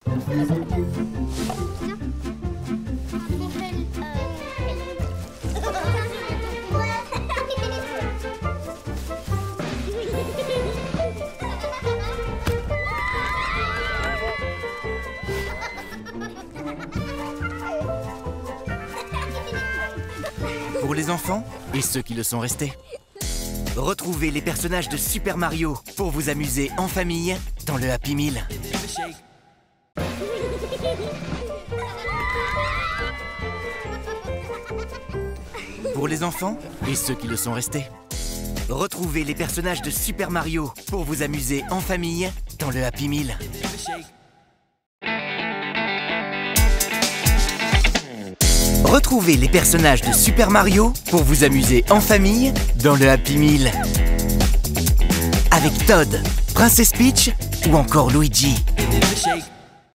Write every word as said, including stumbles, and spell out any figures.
Pour les enfants et ceux qui le sont restés. Retrouvez les personnages de Super Mario pour vous amuser en famille dans le Happy Meal. Pour les enfants et ceux qui le sont restés. Retrouvez les personnages de Super Mario pour vous amuser en famille dans le Happy Meal. Retrouvez les personnages de Super Mario pour vous amuser en famille dans le Happy Meal. Avec Todd, Princess Peach ou encore Luigi.